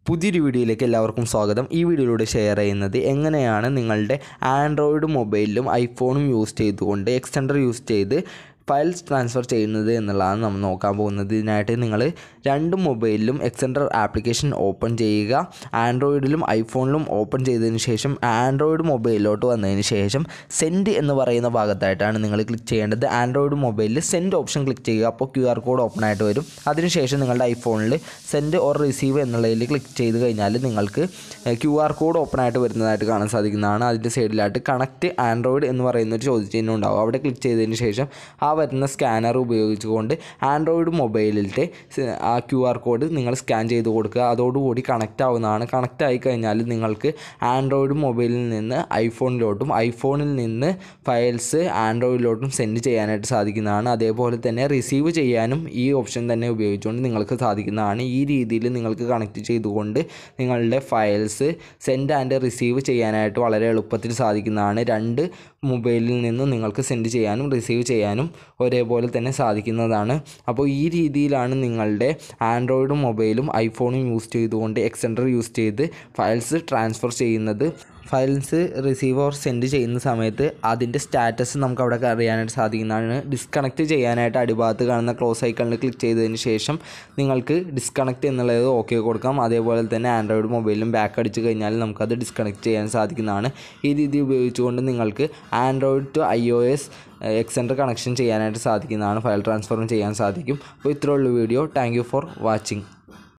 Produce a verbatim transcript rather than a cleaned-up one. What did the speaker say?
പുതിയൊരു വീഡിയോയിലേക്ക് എല്ലാവർക്കും സ്വാഗതം. ഈ വീഡിയോയിലൂടെ ഷെയർ ചെയ്യുന്നത് എങ്ങനെയാണ് നിങ്ങളുടെ ആൻഡ്രോയിഡ് മൊബൈലിലും ഐഫോണും യൂസ് ചെയ്തുകൊണ്ട് എക്സ്റ്റൻഡർ യൂസ് ചെയ്ത് ഫയൽസ് ട്രാൻസ്ഫർ ചെയ്യുന്നത് എന്നുള്ളതാണ് നമ്മൾ നോക്കാൻ പോകുന്നത്. ഇതിനായിട്ട് നിങ്ങൾ രണ്ട് മൊബൈലിലും എക്സ്റ്റൻഡർ ആപ്ലിക്കേഷൻ ഓപ്പൺ ചെയ്യുക. ആൻഡ്രോയിഡിലും ഐഫോണിലും ഓപ്പൺ ചെയ്തതിന് ശേഷം ആൻഡ്രോയിഡ് മൊബൈലിലോട്ട് വന്നതിന് ശേഷം സെൻഡ് എന്ന് പറയുന്ന ഭാഗത്തായിട്ടാണ് നിങ്ങൾ ക്ലിക്ക് ചെയ്യേണ്ടത്. ആൻഡ്രോയിഡ് മൊബൈലിൽ സെൻഡ് ഓപ്ഷൻ ക്ലിക്ക് ചെയ്യുക. അപ്പോൾ ക്യു ആർ കോഡ് ഓപ്പൺ ആയിട്ട് വരും. അതിനുശേഷം നിങ്ങളുടെ ഐഫോണിൽ സെൻഡ് ഓർ റിസീവ് എന്നുള്ളതിൽ ക്ലിക്ക് ചെയ്ത് കഴിഞ്ഞാൽ നിങ്ങൾക്ക് ക്യു ആർ കോഡ് ഓപ്പൺ ആയിട്ട് വരുന്നതായിട്ട് കാണാൻ സാധിക്കുന്നതാണ്. അതിൻ്റെ സൈഡിലായിട്ട് കണക്റ്റ് ആൻഡ്രോയിഡ് എന്ന് പറയുന്നൊരു ചോദ്യചിഹ്നം ഉണ്ടാവും. അവിടെ ക്ലിക്ക് ചെയ്തതിന് ശേഷം ആ വരുന്ന സ്കാനർ ഉപയോഗിച്ചുകൊണ്ട് ആൻഡ്രോയിഡ് മൊബൈലിൻ്റെ ആ ക്യു ആർ കോഡ് നിങ്ങൾ സ്കാൻ ചെയ്ത് കൊടുക്കുക. അതോടുകൂടി കണക്റ്റ് ആവുന്നതാണ്. കണക്റ്റ് ആയി കഴിഞ്ഞാൽ നിങ്ങൾക്ക് ആൻഡ്രോയിഡ് മൊബൈലിൽ നിന്ന് ഐഫോണിലോട്ടും ഐഫോണിൽ നിന്ന് ഫയൽസ് ആൻഡ്രോയിഡിലോട്ടും സെൻഡ് ചെയ്യാനായിട്ട് സാധിക്കുന്നതാണ്. അതേപോലെ തന്നെ റിസീവ് ചെയ്യാനും ഈ ഓപ്ഷൻ തന്നെ ഉപയോഗിച്ചുകൊണ്ട് നിങ്ങൾക്ക് സാധിക്കുന്നതാണ്. ഈ രീതിയിൽ നിങ്ങൾക്ക് കണക്റ്റ് ചെയ്തുകൊണ്ട് നിങ്ങളുടെ ഫയൽസ് സെൻഡ് ആൻഡ് റിസീവ് ചെയ്യാനായിട്ട് വളരെ എളുപ്പത്തിൽ സാധിക്കുന്നതാണ്. രണ്ട് മൊബൈലിൽ നിന്നും നിങ്ങൾക്ക് സെൻഡ് ചെയ്യാനും റിസീവ് ചെയ്യാനും ഒരേപോലെ തന്നെ സാധിക്കുന്നതാണ്. അപ്പോൾ ഈ രീതിയിലാണ് നിങ്ങളുടെ ആൻഡ്രോയിഡ് മൊബൈലും ഐഫോണും യൂസ് ചെയ്തുകൊണ്ട് എക്സ്റ്റൻഡർ യൂസ് ചെയ്ത് ഫയൽസ് ട്രാൻസ്ഫർ ചെയ്യുന്നത്. ഫയൽസ് റിസീവ് ഓർ സെൻഡ് ചെയ്യുന്ന സമയത്ത് അതിൻ്റെ സ്റ്റാറ്റസ് നമുക്ക് അവിടെ അറിയാനായിട്ട് സാധിക്കുന്നതാണ്. ഡിസ്കണക്റ്റ് ചെയ്യാനായിട്ട് അടിഭാഗത്ത് കാണുന്ന ക്ലോസ് ഐക്കണിൽ ക്ലിക്ക് ചെയ്തതിന് ശേഷം നിങ്ങൾക്ക് ഡിസ്കണക്റ്റ് എന്നുള്ളത് ഓക്കെ കൊടുക്കാം. അതേപോലെ തന്നെ ആൻഡ്രോയിഡ് മൊബൈലിലും ബാക്ക് അടിച്ച് കഴിഞ്ഞാൽ നമുക്കത് ഡിസ്കണക്റ്റ് ചെയ്യാൻ സാധിക്കുന്നതാണ്. ഈ രീതി ഉപയോഗിച്ചുകൊണ്ട് നിങ്ങൾക്ക് android to I O S extender connection ചെയ്യാനായിട്ട് സാധിക്കുന്നതാണ്. ഫയൽ ട്രാൻസ്ഫറും ചെയ്യാൻ സാധിക്കും. അപ്പോൾ ഇത്രയുള്ള video. Thank you for watching.